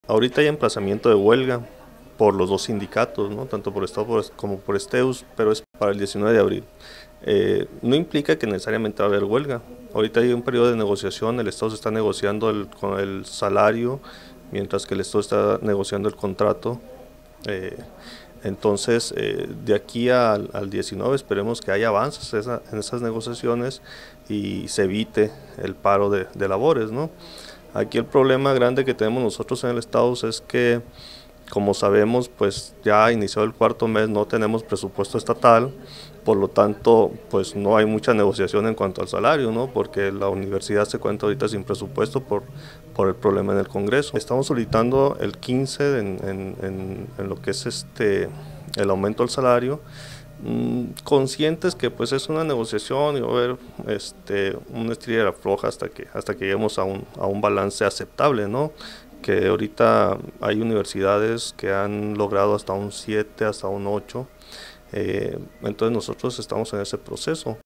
Ahorita hay emplazamiento de huelga por los dos sindicatos, ¿no? Tanto por Estado como por Esteus, pero es para el 19 de abril. No implica que necesariamente va a haber huelga. Ahorita hay un periodo de negociación, el Estado se está negociando con el salario, mientras que el Estado está negociando el contrato. Entonces, de aquí al 19 esperemos que haya avances en esas negociaciones y se evite el paro de labores, ¿no? Aquí el problema grande que tenemos nosotros en el Estado es que, como sabemos, pues ya inició el cuarto mes, no tenemos presupuesto estatal, por lo tanto, pues no hay mucha negociación en cuanto al salario, ¿no? Porque la universidad se cuenta ahorita sin presupuesto por el problema en el Congreso. Estamos solicitando el 15 en lo que es el aumento del salario, conscientes que pues es una negociación y va a haber una estrella floja hasta que lleguemos a un balance aceptable, ¿no? Que ahorita hay universidades que han logrado hasta un 7, hasta un 8, entonces nosotros estamos en ese proceso.